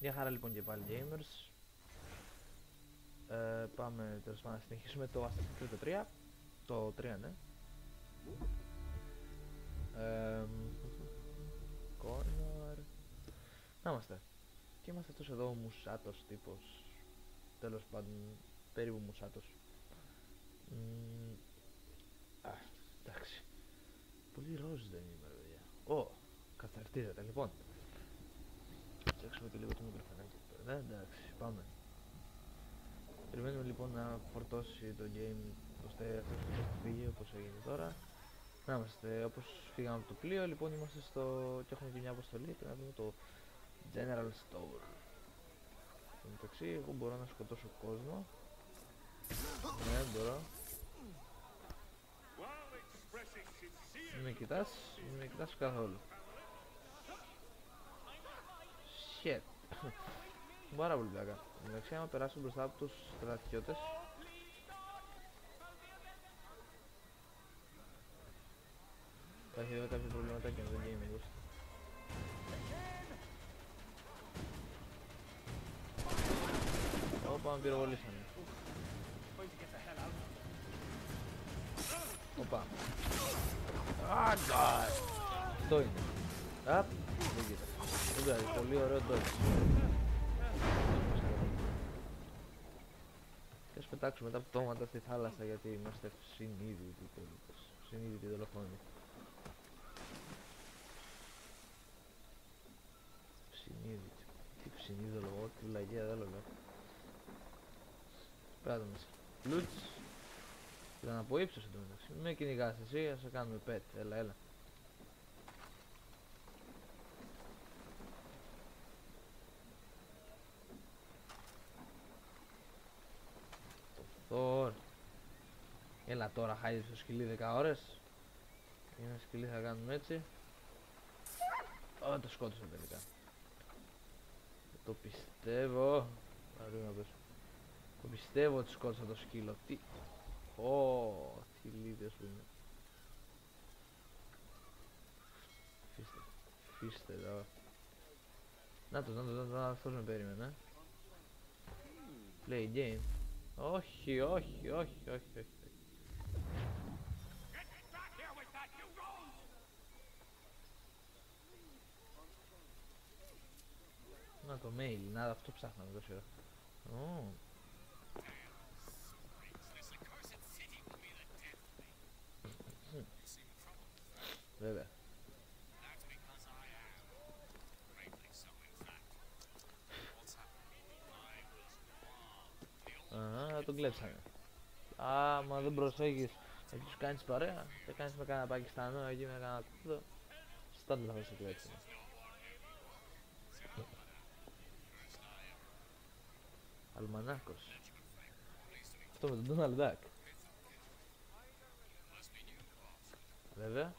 Μια χαρά λοιπόν και πάλι gamers. Πάμε τέλος πάντων να συνεχίσουμε το Assassin's Creed 3. Το 3 ναι. Connor. Να είμαστε. Και είμαστε αυτός εδώ ο μουσάτος τύπος. Τέλος πάντων περίπου μουσάτος. Εντάξει. Πολύ ροζ δεν είμαι παιδιά. Καθαρτίζεται λοιπόν. Φτιάξουμε και λίγο το μικροφωνάκι. Ναι, εντάξει, πάμε. Περιμένουμε λοιπόν να φορτώσει το game ώστε αυτός θα φύγει όπως έγινε τώρα. Να είμαστε, όπως φύγαμε από το πλοίο, λοιπόν είμαστε στο... και έχουμε και μια αποστολή, πρέπει να δούμε το General Store. Εν τω μεταξύ, εγώ μπορώ να σκοτώσω κόσμο. Ναι, μπορώ. Μην με κοιτάς καθόλου. Shit. Πάρα πολύ πλάκα. Εντάξει, άμα περάσω μπροστά από τους στρατιώτες. Υπάρχει εδώ κάποια προβληματάκια με το gaming. Όπα, με πυροβολήσανε. Όπα. Ah, God. Αυτό είναι. Απ, δεν κοίτα. Δεν πειράζει, πολύ ωραίο dodge. Και ας πετάξουμε τα πτώματα στη θάλασσα γιατί είμαστε συνείδητοι πολίτες. Συνείδητοι δολοφόνοι. Συνείδητοι. Τι συνείδητο λόγο, τι βλαγία δεν λόγω. Πέρατε μέσα. Λουτς. Ήταν από ύψος εδώ μεταξύ. Με κυνηγάς εσύ, ας σε κάνουμε pet. Έλα, έλα. Θόρ. Έλα τώρα, χάιδι στο σκυλί 10 ώρες. Για ένα σκυλί θα κάνουμε έτσι. Το σκότωσα τελικά. Το πιστεύω. Το πιστεύω ότι σκότωσα το σκύλο. Τι. Τι λίδες που είναι. Φύστε εδώ. Να αυτός με περίμενε. Play game. Όχι. Να το mail, να αυτό ψάχναμε τόση ώρα. Βέβαια. Τον κλέψανε. Μα δεν προσέχεις. Εκεί τους κάνεις παρέα. Θα κάνεις με κανένα Πακιστανό, εκεί με κανένα κούδο. Στάντλα θα σε κλέψανε. Αλμανάκος. Αυτό με τον Donald Duck. Βέβαια.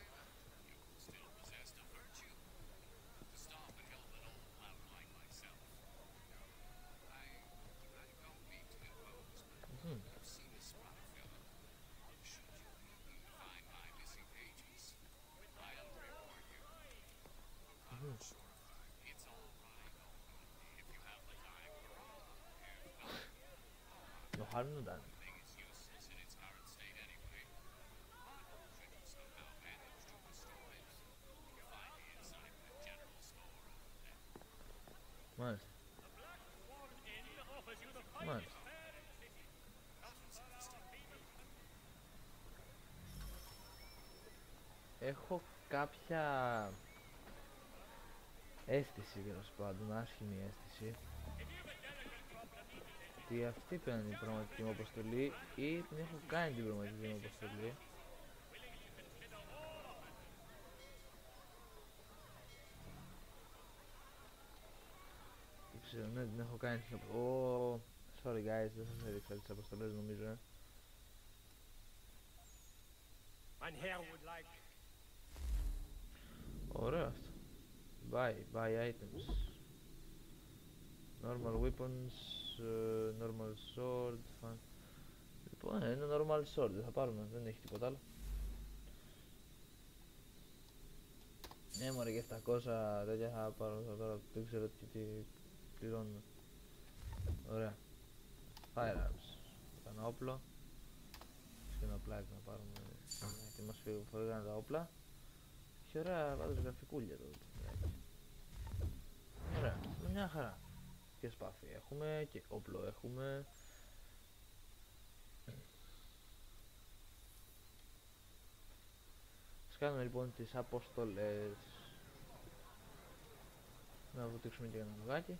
No harm, no done. Μάλιστα. Μάλιστα. Έχω κάποια αίσθηση, τέλος πάντων, άσχημη αίσθηση ότι αυτή παίρνει την πραγματική μου αποστολή ή την έχω κάνει την πραγματική μου αποστολή. Δεν ξέρω, ναι, την έχω κάνει την αποστολή. Sorry guys, δεν σας έδειξα τις αποστολές νομίζω. Ωραίο αυτό. Buy items. Normal weapons, normal sword. Λοιπόν, είναι normal sword, δεν θα πάρουμε, δεν έχει τίποτα άλλο. Ναι μωρέ, και 700 τέτοια θα πάρω τώρα, δεν ξέρω τι πληρώνουμε. Ωραία. Firearms. Ένα όπλο. Και ένα πλάκι να πάρουμε. Γιατί μας φύγανε τα όπλα. Και ωραία πάντως γραφικούλια εδώ. Ωραία. Μια χαρά. Και σπάθη έχουμε και όπλο έχουμε. Ας κάνουμε λοιπόν τις αποστολές. Να βουτήξουμε και ένα λογάκι.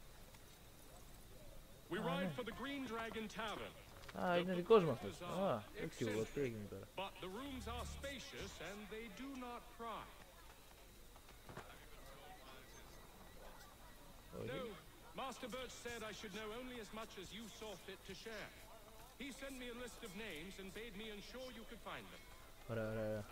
Α, είναι δικός μας αυτός. Α, έτσι εγώ, τι έγινε τώρα. Όχι. Master Birch said I should know only as much as you saw fit to share. He sent me a list of names and bade me ensure you could find them. Ωραία, ωραία.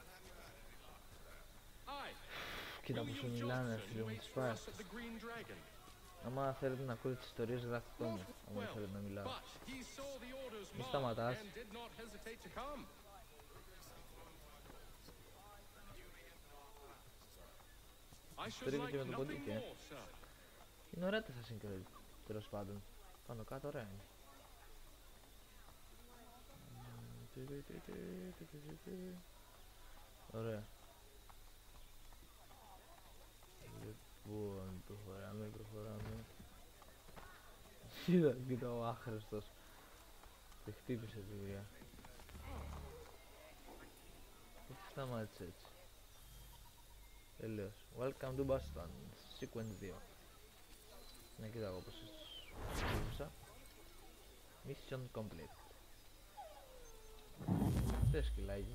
Κοίτα πως σου μιλάνε, φίλε μου, τις φάσεις. Άμα θέλετε να ακούτε τις ιστορίες, γράφτε το μου. Άμα θέλετε να μιλάω. Μη σταματάς. Τρίβει και με το ποντίκι, Είναι ωραία τα Assassin's Creed, τέλος πάντων. Πάνω κάτω ωραία είναι. Ωραία. Λοιπόν, προχωράμε. Κοίτα ο άχρηστος. Και χτύπησε τη δουλειά. Γιατί σταμάτησε έτσι. Τελείως. Welcome to Boston. Sequence 2. Να κοίτα εγώ πως χτύπησα. Mission complete. Τι σκυλάκι.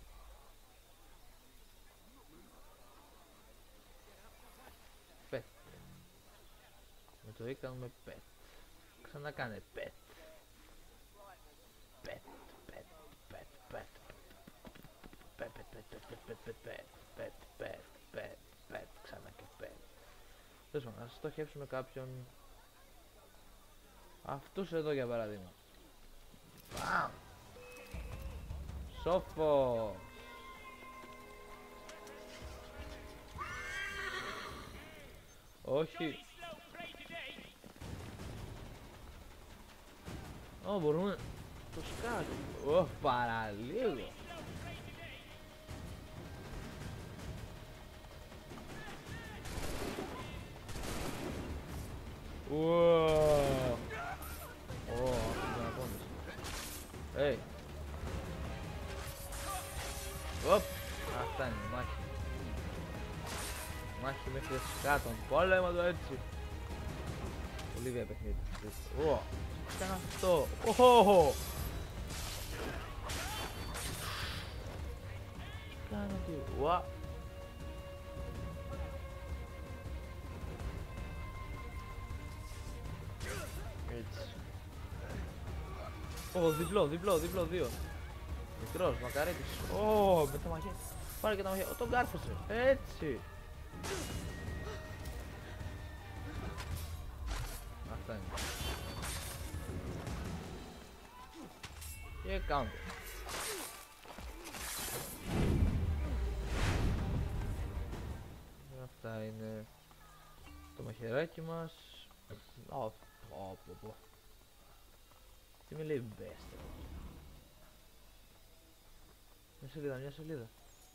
Pet. Με το E κάνουμε pet. Ξανακάνε pet. Pet, pet, pet, pet. Pet, pet, pet, pet, pet, pet, pet, pet, pet, pet, ξανά και pet. Τέλος πάντων, ας στοχεύσουμε κάποιον. Αυτούς εδώ για παράδειγμα. Παμ! Σόφο! Όχι. Ω, μπορούμε να το σκάσουμε. Ω, παραλίγο. Ω, hey. Οπ, αυτά είναι η μάχη. Μάχη μέχρι κάτω. Πόλεμο το έτσι. Πολύ βία παιχνίδι. Ω, τι ήταν αυτό. Οχοχο. Τι κάνω τι. Ουα. Έτσι. Ω, διπλό, δύο. Μικρός, μακαρίτης. Ω, με τα μαχαίρια. Πάρε και τα μαχαίρια. Τον κάρφωσε. Έτσι. Αυτά είναι. Και counter. Αυτά είναι το μαχαιράκι μας. Τι με λέει best. Μια σελίδα.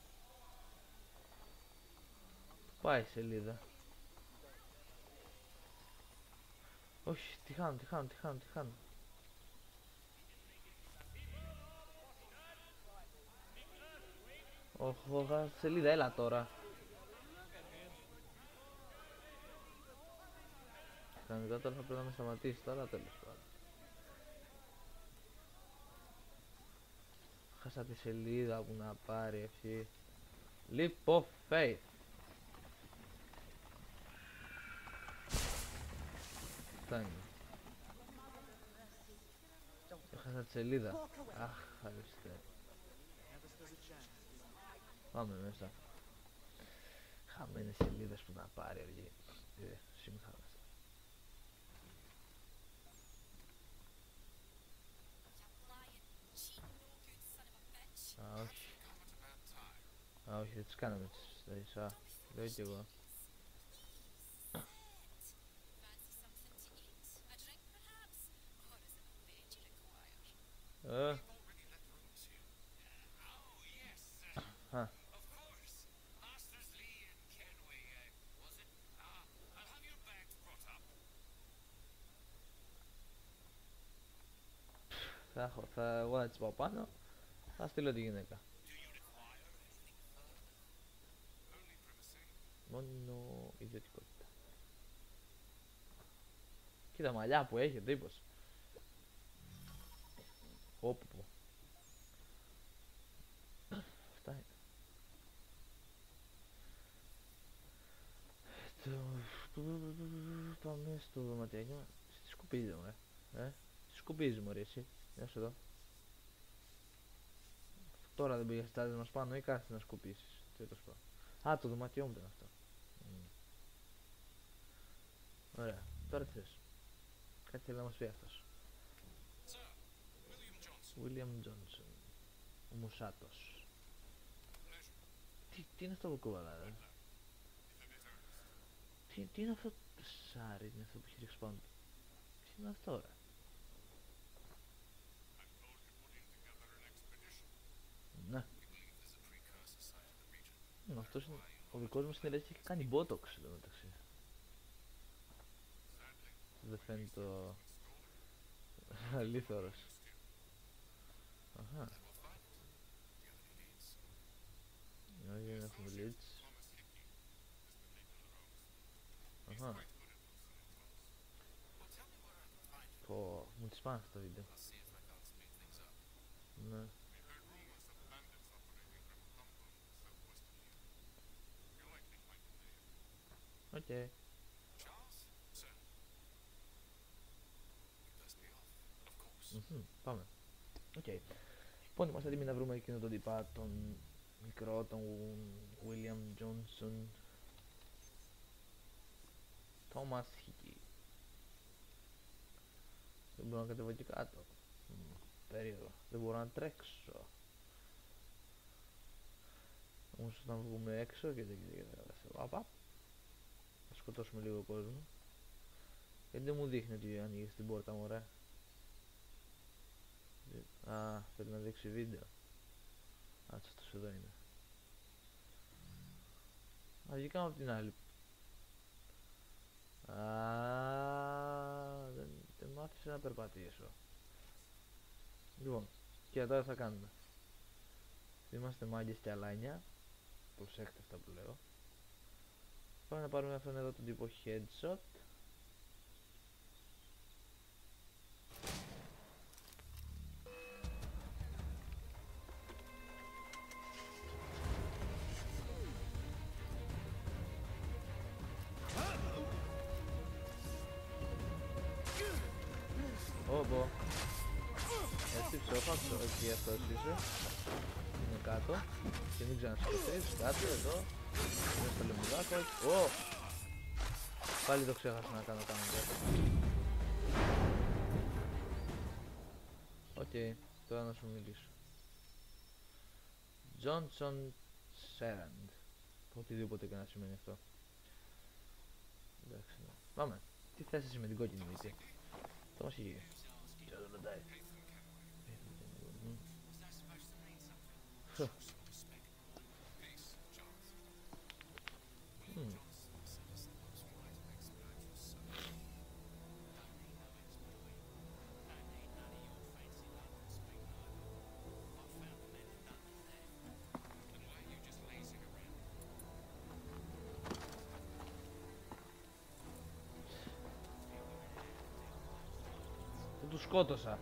Πάει η σελίδα. Όχι, τι χάνω. Όχι, σελίδα, έλα τώρα. Κανονικά τώρα θα πρέπει να με σταματήσει, τώρα τέλος πάντων. Χάσα τη σελίδα που να πάρει ευχή. Leap of faith. Φτάνει. Έχασα τη σελίδα. Αχ, χαριστέ. Πάμε μέσα. Χαμένες σελίδες που να πάρει αργή. Συμχάραστα. Όχι. Όχι, δεν τις κάναμε τις. Λέω κι εγώ. Εγώ θα τις πάω πάνω, θα στείλω τη γυναίκα. Μόνο ιδιωτικότητα. Κοίτα μαλλιά που έχει ο τύπος. Όπου. Αυτά είναι. Πάμε στο δωματιάκι μας. Τι σκουπίζει μωρέ. Τι σκουπίζει μωρέ εσύ. Γεια σου εδώ. Τώρα δεν πήγες στάδες μας πάνω ή κάθεσαι να σκουπίσεις. Τέλος πάντων. Α, το δωματιό μου ήταν αυτό. Ωραία. Τώρα τι θες. Κάτι θέλει να μας πει αυτός. William Johnson. Ο Μουσάτος. Τι είναι αυτό που κουβαλάει. Τι είναι αυτό το σάρι, είναι αυτό που έχει ρίξει πάνω του. Τι είναι αυτό ρε. Ναι. Αυτός είναι, ο δικός μας είναι λες και έχει κάνει μπότοξ εδώ μεταξύ. Δεν φαίνεται το αλήθωρος. Αχα. Όχι, δεν έχουμε leads. Αχα. Πω, μου τις πάνε στο βίντεο. Ναι. Οκ. Πάμε. Οκ. Λοιπόν, είμαστε έτοιμοι να βρούμε εκείνο τον τυπά, τον μικρό, τον William Johnson. Thomas Hickey. Δεν μπορώ να κατεβώ και κάτω. Περίεργο. Δεν μπορώ να τρέξω. Όμως όταν βγούμε έξω και θα σκοτώσουμε λίγο κόσμο. Γιατί δεν μου δείχνει ότι ανοίγει την πόρτα μου, ωραία. Α, θέλει να δείξει βίντεο. Αυτός εδώ είναι. Α, βγήκαμε από την άλλη. Α, δεν μ' άφησε να περπατήσω. Λοιπόν, και τώρα θα κάνουμε. Είμαστε μάγκες και αλάνια. Προσέχτε αυτά που λέω. Πάμε να πάρουμε αυτόν εδώ τον τύπο headshot. Ωπω. Έτσι ψόφαξο, εκεί αυτός είσαι. Είναι κάτω. Και μην ξανασηκωθείς, κάτω εδώ. Είναι στο λεμουδάκο. Ω! Πάλι το ξέχασα να κάνω κάτω. Οκ, τώρα να σου μιλήσω. Johnson Sand. Οτιδήποτε και να σημαίνει αυτό. Εντάξει, ναι. Πάμε. Τι θες εσύ με την κόκκινη μύτη. Το μας είχε. Και εδώ πετάει. Του σκότωσα.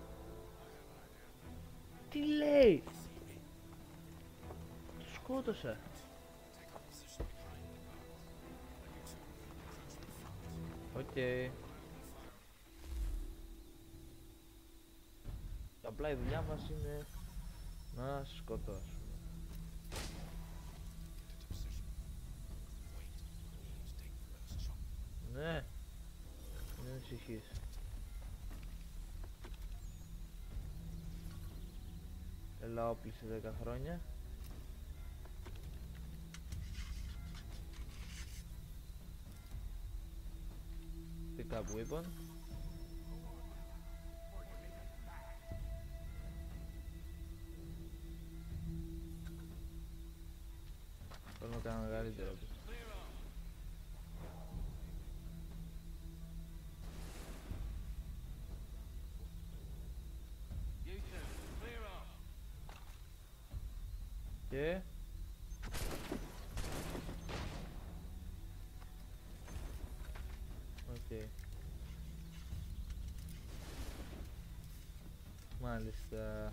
Τι λέει? Του σκότωσα. Οκ. Απλά η δουλειά μας είναι να σκοτώσουμε. Ναι. Μην ανησυχείς. Έλα όπλησε 10 χρόνια. Pick up weapon. Θέλω να κάνω μεγαλύτερο. Και... οκ. Μάλιστα.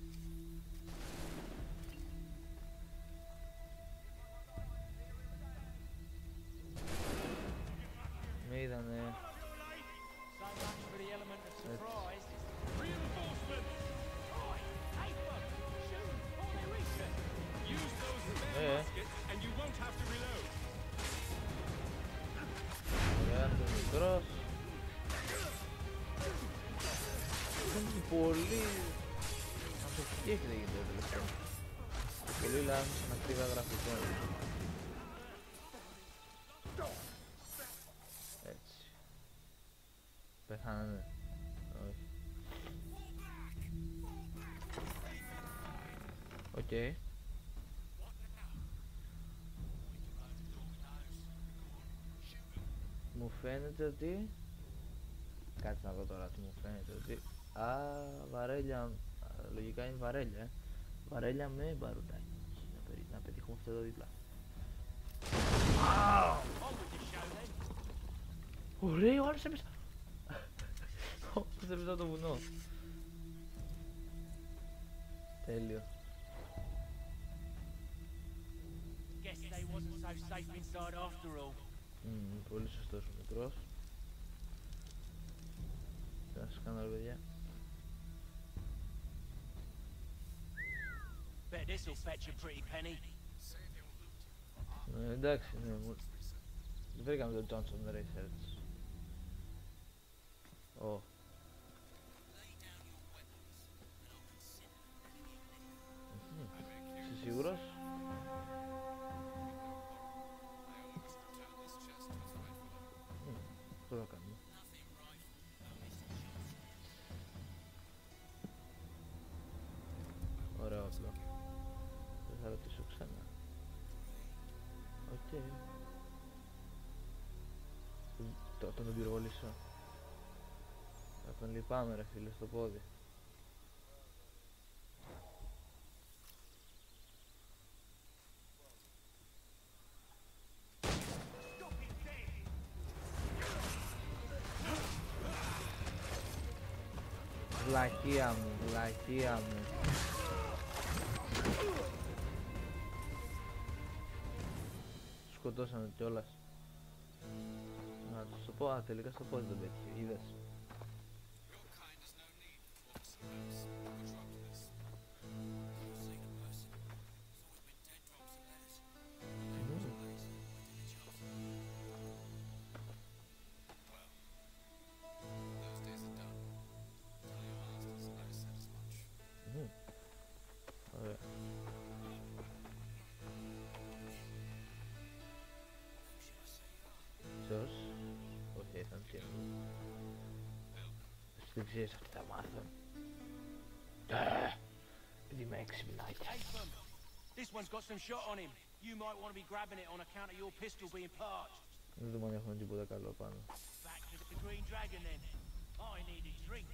Με είδανε. So much for the element of surprise. Reinforcements! Oi, Haytham, shoot, or they reach it. Use those spare muskets and you won't have to reload. Ωραία, αυτός ο μικρός. Είναι πολύ... τι έχετε γίνει το τελευταίο. Πολύ λάθος ανακτήβα γραφικών. Έτσι. Πεθάνανε. Όχι. Οκ. Μου φαίνεται ότι... κάτσε να δω τώρα τι μου φαίνεται ότι... α, βαρέλια... λογικά είναι βαρέλια, βαρέλια με μπαρουτάκι. Να πετύχουμε αυτό εδώ δίπλα. On with the show then. Ωραίο, άλλος έπεσα. Όπως έπεσα το βουνό. Τέλειο. Guess they wasn't so safe inside after all. Πολύ σωστός ο μικρός. Τι να σας κάνω ρε παιδιά. Bet this'll fetch a pretty penny. Εντάξει, ναι, βρήκαμε τον Johnson Research. Ω. Είσαι σίγουρος? Αυτό θα κάνουμε. Ωραίο απλό. Δεν θα ρωτήσω ξανά. Οκ. Τον πυροβολήσω. Θα τον λυπάμαι ρε φίλε στο πόδι. Βλακεία μου, βλακεία μου. Σκοτώσαμε κιόλας. Να τους το πω, τελικά στο πόδι τον πέτυχε, είδες. Ωραία. Ποιος? Όχι, ήταν και δεν ξέρεις ότι θα μάθω. Επειδή είμαι έξυπνάκια. Haytham, this one's got some shot on him. You might want to be grabbing it on account of your pistol being parched. Δεν думаю, έχουμε τίποτα καλό πάνω. Back to the Green Dragon then. I need a drink.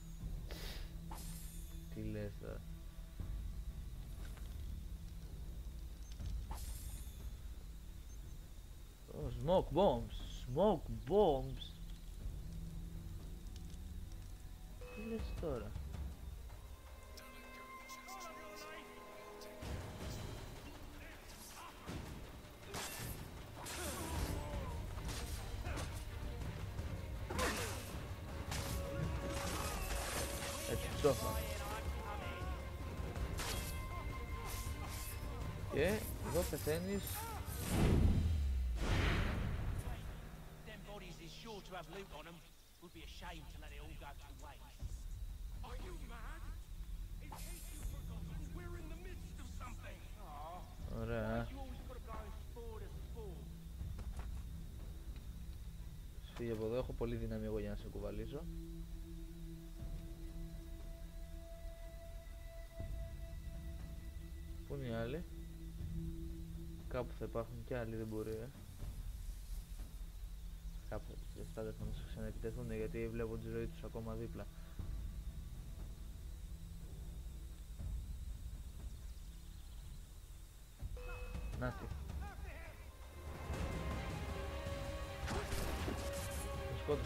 Τι λες τώρα. Oh, smoke bombs, smoke bombs. Τι λες τώρα. Έτσι, ψόφα. Και εδώ πεθαίνεις. Them bodies is sure to have loot on them. Would be a shame to let it all go to waste. Are you mad? In case you've forgotten, we're in the midst of something. Ωραία. You always got to go forward as forward. Φύγε από εδώ, έχω πολύ δύναμη εγώ για να σε κουβαλήσω. Πού είναι οι άλλοι? Κάπου θα υπάρχουν και άλλοι, δεν μπορεί. Κάπου αυτά δεν θα μας ξαναεπιτεθούν γιατί βλέπω τη ζωή τους ακόμα δίπλα. Να τι. Το σκότωσε.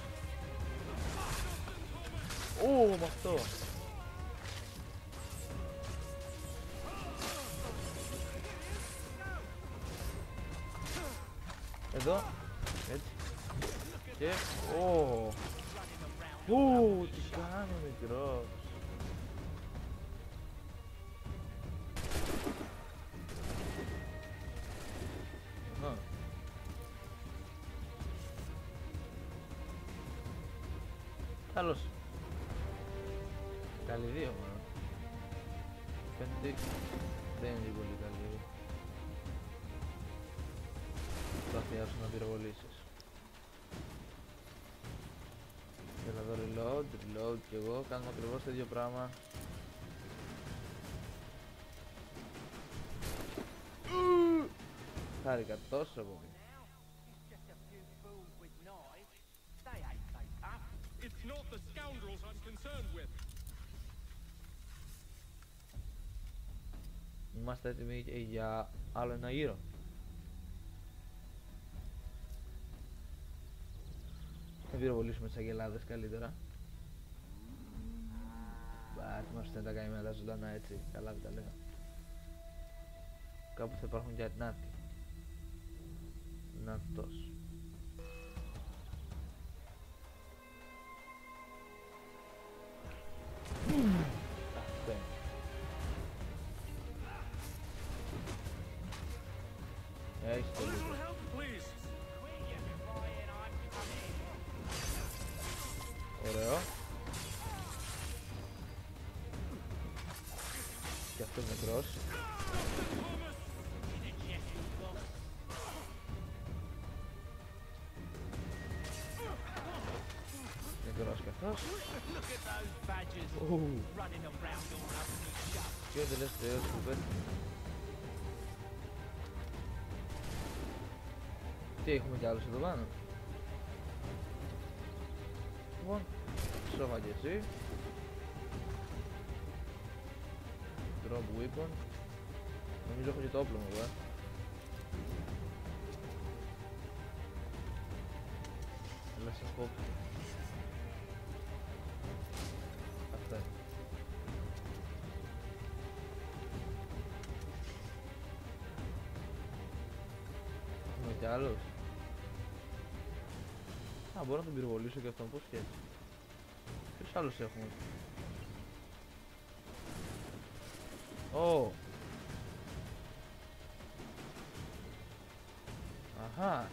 Ω, με αυτό. Εδώ. Έτσι. Και... Ω. Ω, τι κάνω μικρός. Καλώς. Καλή δύο μόνο. Πέντε. Δεν είναι πολύ καλή. Θα χρειάσω να πυροβολήσεις. Έλα εδώ reload κι εγώ. Κάνουμε ακριβώς το ίδιο πράγμα. Χάρηκα τόσο πολύ. It's not the scoundrels I'm concerned with. Είμαστε έτοιμοι για άλλο ένα γύρο. Θα πυροβολήσουμε τις αγελάδες καλύτερα. Μπα, θυμάστε τα καημένα τα ζωντανά έτσι. Καλά δεν τα λέω. Κάπου θα υπάρχουν και νάτι. Νατός. Αυτό είναι. Έχεις το λίγο. Ωραίο. Και αυτός νεκρός. Νεκρός και αυτός. Και ο τελευταίος που πέτει. Τι έχουμε κι άλλους εδώ πάνω. Λοιπόν, σώμα και εσύ. Drop weapon. Νομίζω έχω και το όπλο μου εδώ. Έλα σε hop. Αυτά. Έχουμε κι άλλους. Α, μπορώ να τον πυροβολήσω και αυτόν, πώς και έτσι. Ποιος άλλους έχουμε. Ω. Αχα.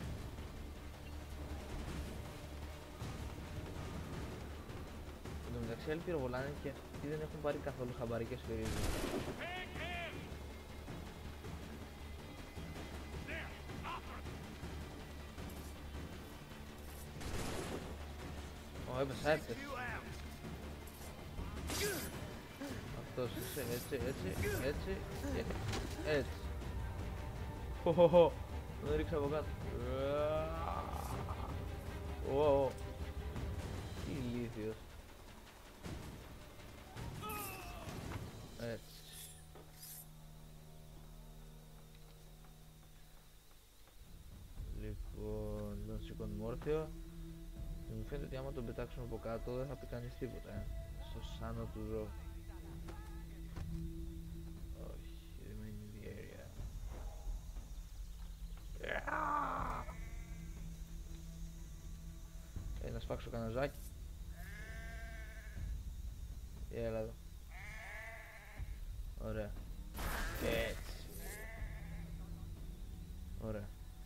Εν τω μεταξύ άλλοι πυροβολάνε και αυτοί δεν έχουν πάρει καθόλου χαμπάρι και σφυρίζουν. Ω, έπεσα, έπεσα. Αυτός είσαι, έτσι και έτσι. Χοχοχο, τον ρίξα από κάτω. Ω, τι ηλίθιος. Έτσι. Λοιπόν, τον σηκώνουμε όρθιο. Μου φαίνεται ότι άμα τον πετάξουμε από κάτω δεν θα πει κανείς τίποτα, στο σάνο του ζώου. Όχι, remain in the area. Να σφάξω κανένα ζάκι. Έλα εδώ. Ωραία. Έτσι. Ωραία.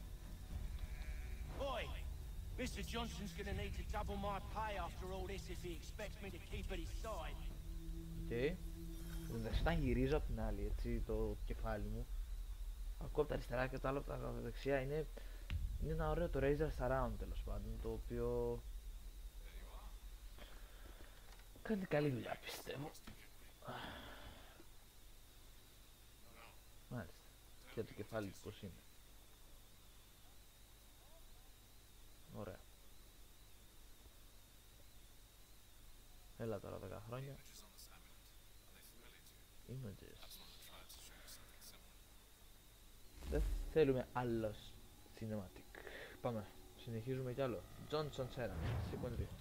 Oi! Mr. Johnson's gonna need to double my pay after all this if he expects me to keep at his side. Okay. Εντάξει, όταν γυρίζω από την άλλη, έτσι, το κεφάλι μου, ακούω από τα αριστερά και το άλλο από τα δεξιά, είναι ένα ωραίο το Razer Surround τέλος πάντων, το οποίο κάνει καλή δουλειά, πιστεύω. Μάλιστα. Και το κεφάλι του πως είναι. Ωραία. Έλα τώρα 10 χρόνια. Images. θέλουμε άλλο cinematic. Πάμε. Συνεχίζουμε κι άλλο. Johnson Sera. Sequence 2.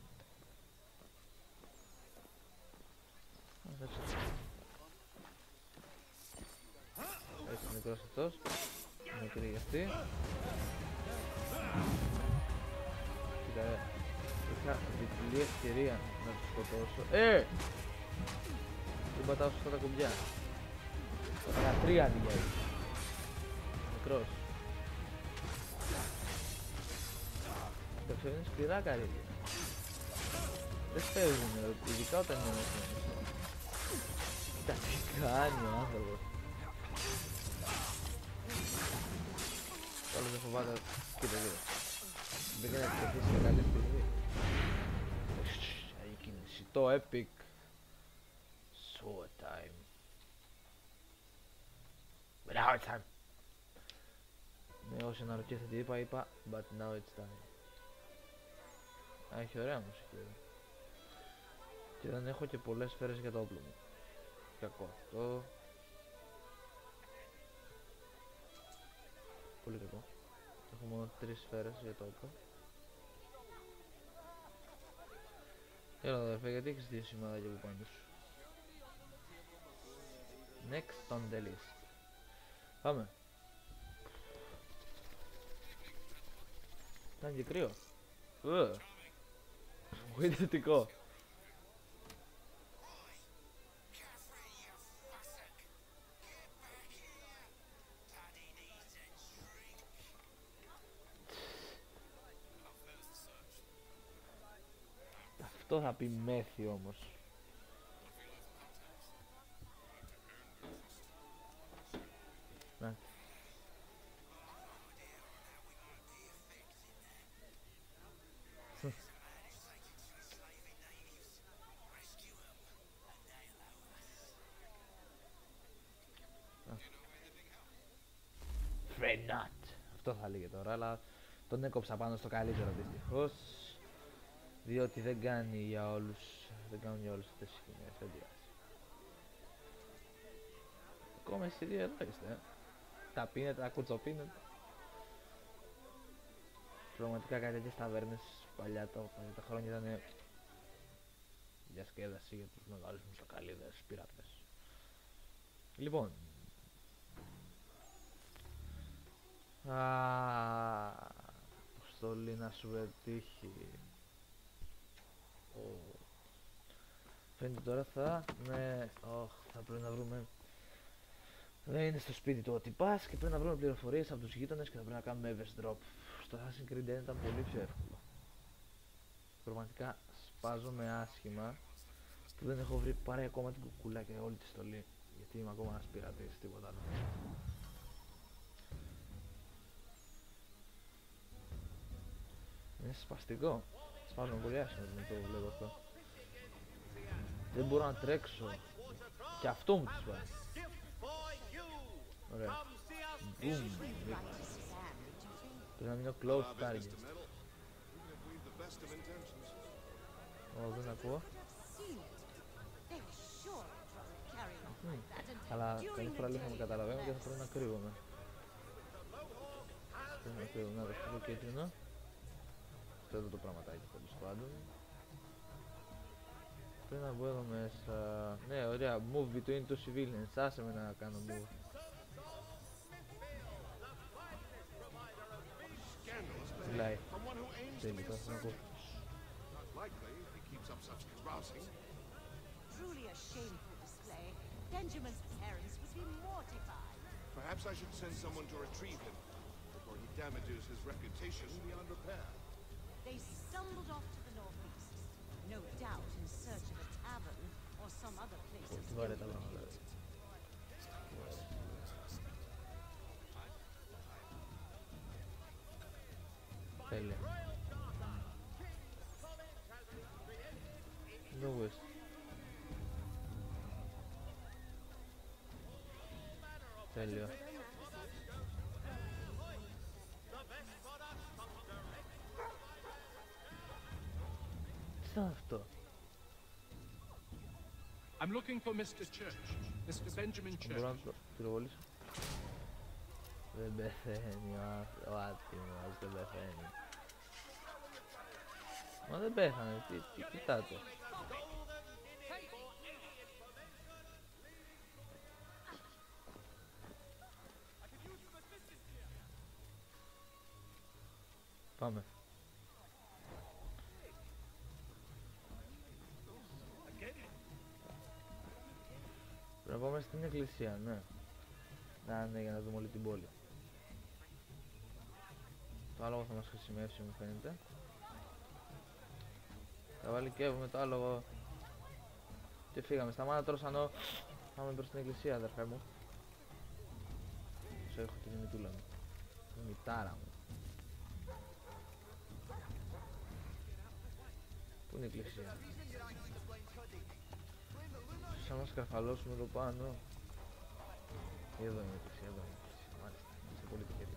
Έτσι μικρός αυτός. Μικρή για αυτή. Κοίτα, είχα διπλή ευκαιρία να τους σκοτώσω. Δεν πατάω σωστά τα κουμπιά. 13 αντί για 20. Μικρός. Εντάξει, είναι σκληρά καρύδια. Δεν φεύγουν, ειδικά όταν είναι μέσα. Κοίτα τι κάνει ο άνθρωπος. Όλος δεν φοβάται. Κοίτα, κοίτα. Μπήκε να εκτεθείς σε καλή στιγμή. Η κίνηση, το epic. Sword time. But now it's time. Ναι, όσοι αναρωτιέστε τι είπα, but now it's time. Έχει ωραία μουσική εδώ. Και δεν έχω και πολλές σφαίρες για το όπλο μου. Κακό αυτό. Πολύ κακό. Έχω μόνο 3 σφαίρες για το όπλο. Έλα αδερφέ, γιατί έχεις 2 σημάδια από πάνω σου. Next on the list. Πάμε. Ήταν και κρύο. Γοητευτικό. Αυτό θα πει μέθη όμως. Να. Φρενάτ. Αυτό θα λέγε τώρα, αλλά τον έκοψα πάνω στο καλύτερο δυστυχώς. Διότι δεν κάνει για όλους, δεν κάνουν για όλους αυτές τις σκηνές, δεν πειράζει. Ακόμα εσείς οι δύο εδώ είστε, τα πίνετε, τα κουτσοπίνετε. Πραγματικά κάτι τέτοιες ταβέρνες παλιά τα χρόνια ήταν διασκέδαση για τους μεγάλους μουσακαλίδες, πειράτες. Λοιπόν, αποστολή να σου πετύχει. Φαίνεται τώρα θα πρέπει να βρούμε. Δεν είναι στο σπίτι του ότι πας και πρέπει να βρούμε πληροφορίες από τους γείτονες και θα πρέπει να κάνουμε eavesdrop. Στο Assassin's Creed 1 ήταν πολύ πιο εύκολο. Πραγματικά σπάζομαι άσχημα που δεν έχω βρει πάρει ακόμα την κουκούλα και όλη τη στολή. Γιατί είμαι ακόμα ένας πειρατής, τίποτα άλλο. Είναι σπαστικό. Σπάζομαι πολύ άσχημα όταν το βλέπω αυτό. Δεν μπορώ να τρέξω. Και αυτό μου τη σπάει. Ωραία. Boom. Πρέπει να μείνω close target. Δεν ακούω. Αλλά καλή φορά λίγο με καταλαβαίνω και θα πρέπει να κρύβομαι. Πρέπει να κρύβομαι, να δω το κίτρινο. Αυτό εδώ το πραγματάκι τέλος πάντων. Πρέπει να μπω εδώ μέσα. Ναι, ωραία, move between two civilians. Άσε με να κάνω move. Μιλάει. Τελικά θα ακούω. Truly a shameful display. Benjamin's parents would be mortified. Perhaps I should send someone to retrieve him before he damages his reputation beyond repair. They stumbled off to the northeast, no doubt in search of a tavern or some other place of Βάρε τα πράγματα. Τέλεια. No west. Τέλειο. Τι ήταν αυτό? I'm looking for Mr. Church. Mr. Benjamin Μπορώ να Church. το πυροβολήσω. Δεν πεθαίνει ο άτιμος, δεν πεθαίνει. Μα δεν πέθανε, τι κοιτάτε. Πάμε. Πρέπει να πάμε στην εκκλησία, ναι. Ναι, για να δούμε όλη την πόλη. Το άλογο θα μας χρησιμεύσει, μου φαίνεται. Θα βαλικεύουμε το άλογο. Και φύγαμε. Σταμάτα τώρα σανό. Πάμε προς την εκκλησία, αδερφέ μου. Σε έχω την μητούλα μου. Την μητάρα μου. Πού είναι η εκκλησία? Θα μας καρφαλώσουμε εδώ πάνω. Εδώ είναι η εκκλησία, εδώ είναι η εκκλησία. Μάλιστα, είσαι πολύ τυχερή.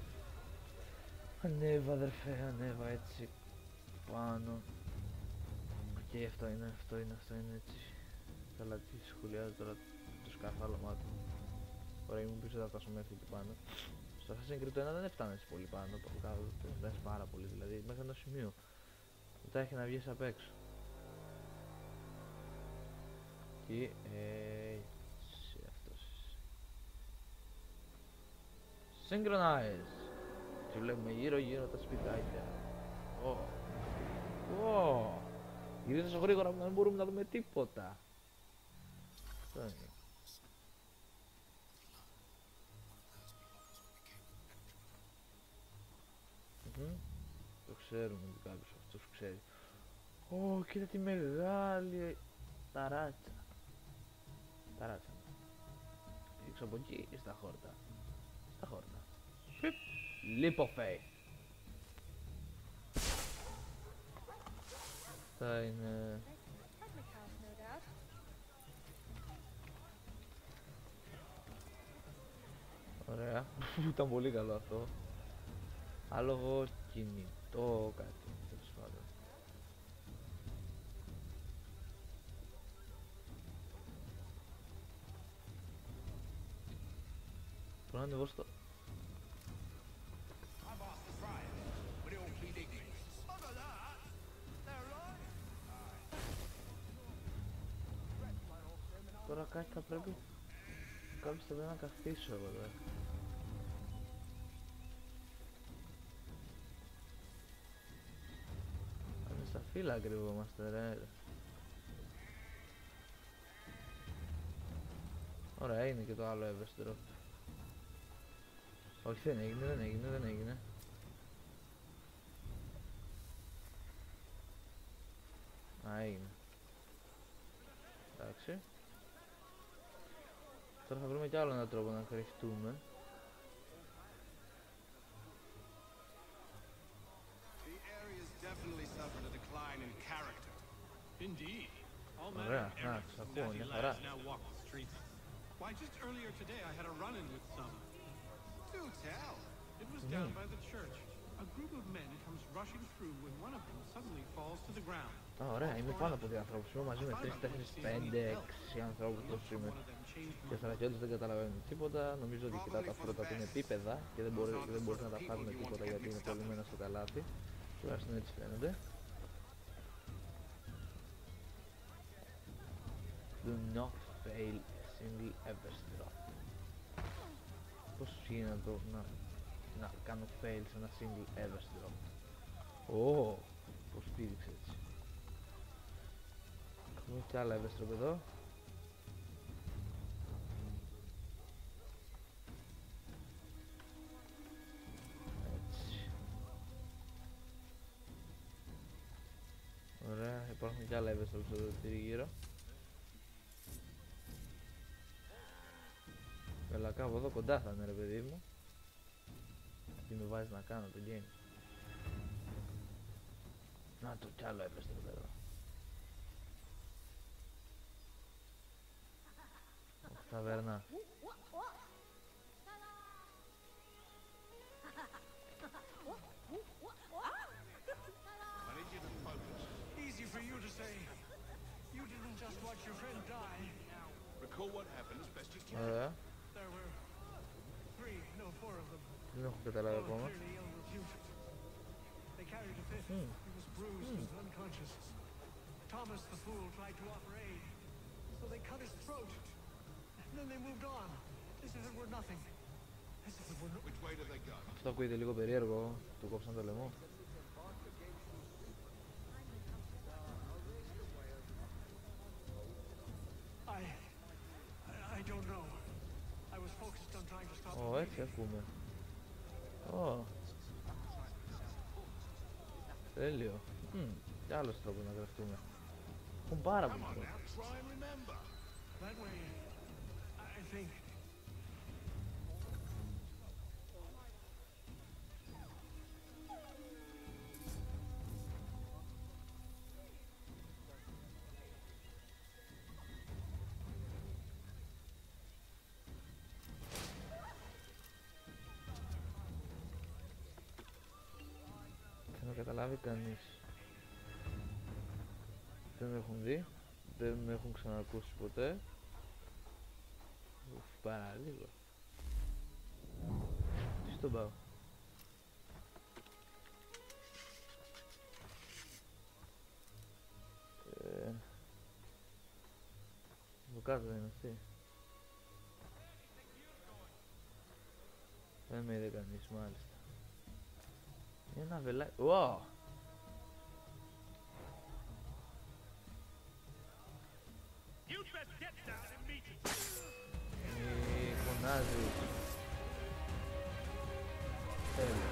Ανέβα αδερφέ, ανέβα έτσι πάνω. Οκ, αυτό είναι έτσι. Καλά, τι σχολιάζει τώρα το σκαρφάλωμά του. Ωραία, ήμουν πίσω, θα φτάσω μέχρι εκεί πάνω. Στο Assassin's Creed 1 δεν έφτανε έτσι πολύ πάνω, δεν φτάνεις πάρα πολύ δηλαδή, μέχρι ένα σημείο. Μετά έχει να βγεις απ' έξω. Και έτσι αυτός. Synchronize! Και βλέπουμε γύρω γύρω τα σπιτάκια. Γυρίζει τόσο γρήγορα που δεν μπορούμε να δούμε τίποτα. Αυτό είναι. Το ξέρουμε ότι κάποιος αυτός ξέρει. Κοίτα τη μεγάλη ταράτσα. Ταράτσα. Έξω από εκεί ή στα χόρτα? Στα χόρτα. Leap of faith. Θα είναι... Ωραία. Ήταν πολύ καλό αυτό. Άλογο κινητό κάτι. Τέλος πάντων. Μπορώ να ανεβώ στο... Τώρα κάτι θα πρέπει... Κάποιος θα πρέπει να καθίσω εγώ εδώ. Αλλά στα φύλλα κρυβόμαστε ρε. Ωραία, είναι και το άλλο ευαίσθητο. Όχι, δεν έγινε. Α, έγινε. Εντάξει. Τώρα θα βρούμε κι άλλο έναν τρόπο να κρυφτούμε. Ωραία, να, σας ακούω, μια χαρά. Why, just earlier today I had a run-in with some. Do tell. It was down by the church. A group of men comes rushing through when one of them suddenly falls to the ground. Ωραία, είμαι πάνω από 2 ανθρώπους. Είμαι μαζί με 3, 4, 5, 6 ανθρώπους όσους είμαι. Και στρατιώτες δεν καταλαβαίνουν τίποτα. Νομίζω ότι κοιτάω τα φρούτα που είναι επίπεδα και δεν μπορεί να τα φάγουν τίποτα γιατί είναι κολλημένα στο καλάθι. Τουλάχιστον έτσι φαίνεται. Do not fail a single ever. Πώς γίνεται να κάνω fail σε ένα single ever drop? Πώς πήδηξε έτσι. Έχουμε και άλλα ever drop εδώ. Έτσι. Ωραία, υπάρχουν και άλλα ever drops εδώ γύρω. Αλλά κάπου εδώ κοντά θα είναι ρε παιδί μου. Τι με βάζεις να κάνω το game? Να το κι άλλο έπεσε εδώ. Ταβέρνα. Easy for you to say. You didn't just watch your friend die. Recall what happened as best you can. Ωραία. There were Three, no, four of them. Δεν έχω καταλάβει All ακόμα. clearly ill repute. They carried a fifth. He was bruised and unconscious. Thomas the fool tried to offer aid, so they cut his throat. And then they moved on, as if it were nothing. As if it were no... Which way did they go? Αυτό ακούγεται λίγο περίεργο. Του κόψαν το λαιμό. I don't know. I was focused on trying to stop Ω, the έτσι ακούμε. Ω. Τέλειο. Και άλλος τρόπος να γραφτούμε. Έχουν πάρα Come πολύ on τρόπο. now, try and remember. That way, I think. Δεν με καταλάβει κανείς. Δεν με έχουν δει. Δεν με έχουν ξανακούσει ποτέ. Παραλίγο. Τι στον πάω. Από κάτω δεν είναι αυτή. Δεν με είδε κανείς μάλιστα. Είναι ένα βελάκι. Wow! Μη φωνάζεις. Τέλεια.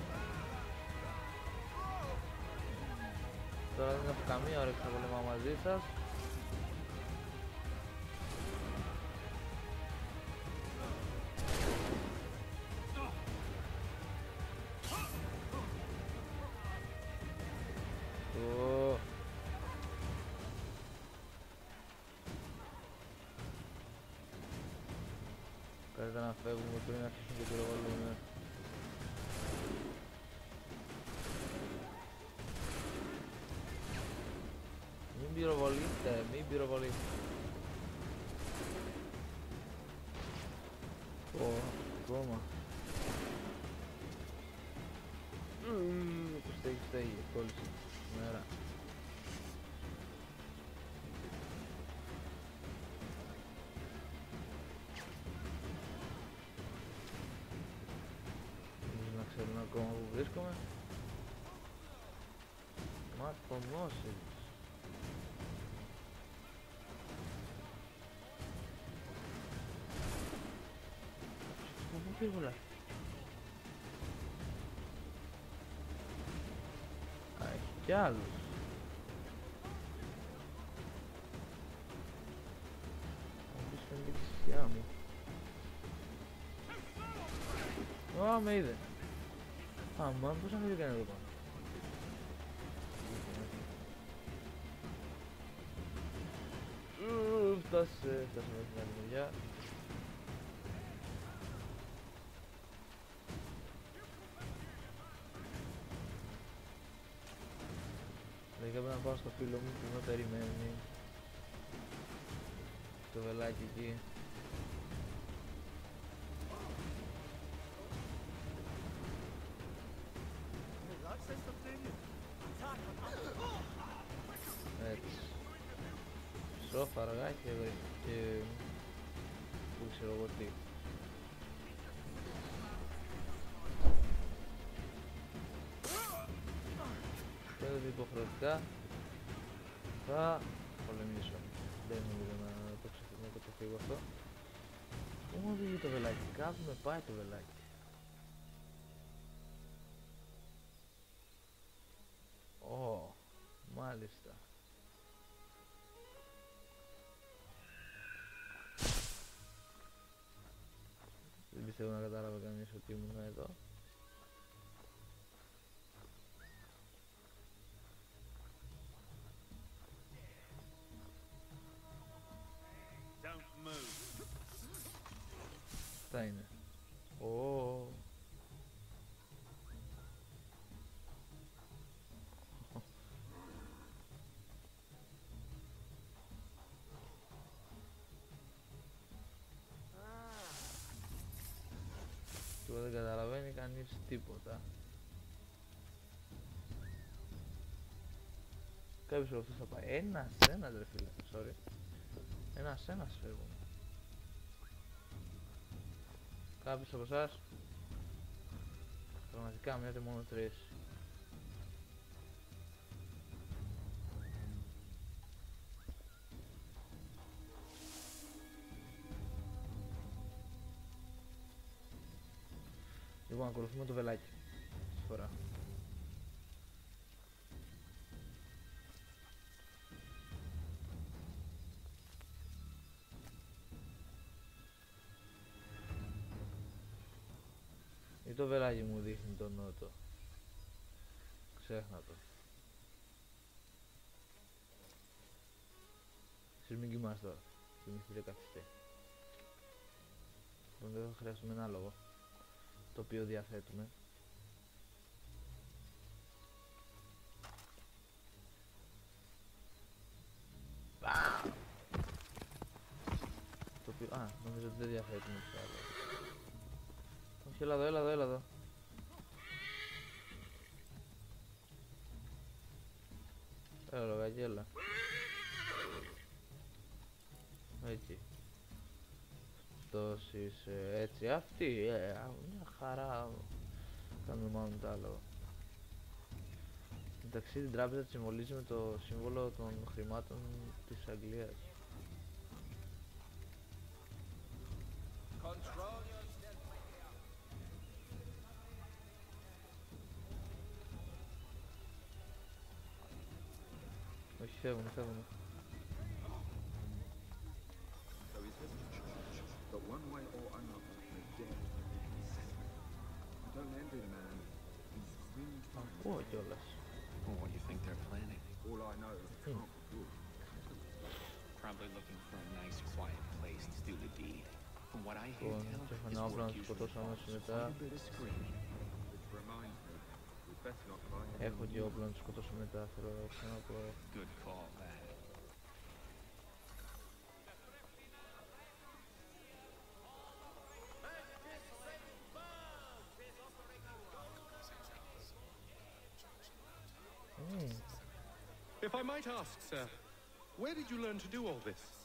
Τώρα δεν έχω καμία όρεξη να πολεμάω μαζί σας. Καλύτερα να φεύγουμε πριν να αρχίσουν και πυροβολούμε. Μην πυροβολείτε, μην πυροβολείτε. Ω, ακόμα. Στέγει, κόλλησε. Μέρα. Να ξέρουν ακόμα που βρίσκομαι. Ματωμώσεις. Πού πήγουλα. Α, έχει κι άλλους. Θα πεις φαίνεται και στη σκιά μου. Ω, με είδε. Αμάν, πώς αν δεν κάνει εδώ πάνω. Φτάσε με την άλλη μεριά. Λογικά πρέπει να πάω στο φίλο μου που με περιμένει. Το βελάκι εκεί. Έτσι. Σόφα αργά και που ξέρω εγώ τι. Πέρα υποχρεωτικά θα πολεμήσω. Δεν νομίζω να το ξεφύγω αυτό. Πού μου οδηγεί το βελάκι, κάπου με πάει το βελάκι. Ω, μάλιστα. Δεν πιστεύω να κατάλαβε κανείς ότι ήμουν εδώ. Αυτά είναι. Ω. κανείς τίποτα. Κάποιος από αυτούς θα πάει. Ένας ρε φίλε, sorry. Ένας φεύγουν. Κάποιος από εσάς. Πραγματικά μοιάζετε μόνο 3. Λοιπόν, ακολουθούμε το βελάκι αυτή φορά. Ή το βελάκι μου δείχνει τον νότο. Ξέχνα το. Εσείς μην κοιμάστε τώρα. Κοιμηθείτε καθιστέ. Λοιπόν, δεν θα χρειαστούμε ένα άλογο, το οποίο διαθέτουμε. Το οποίο... Α, νομίζω ότι δεν διαθέτουμε το άλλο. Όχι, έλα εδώ. Έλα λογάκι, έλα. Έτσι. Αυτός είσαι έτσι, αυτή, μια χαρά. Κάνουμε μόνο το άλλο. Εντάξει, την τράπεζα τη συμβολίζει με το σύμβολο των χρημάτων της Αγγλίας. Όχι, φεύγουμε. So he says, but one way or another, the dead is settled. I don't envy the man. He's screamed fire. Ακούω κιόλας. Well, what do you think they're planning? All I know is it can't be good. Probably looking for a nice, quiet place to do the deed. From what I hear Λοιπόν, tell, ξέχανα his όπλα να work τους usually σκοτώσω αμέσως involves μετά. quite a bit of screaming. Which reminds me, we'd better not buy him. Έχω και όπλα να τους σκοτώσω μετά, θέλω να ξαναπώ. Good call, that. If I might ask, sir, where did you learn to do all this?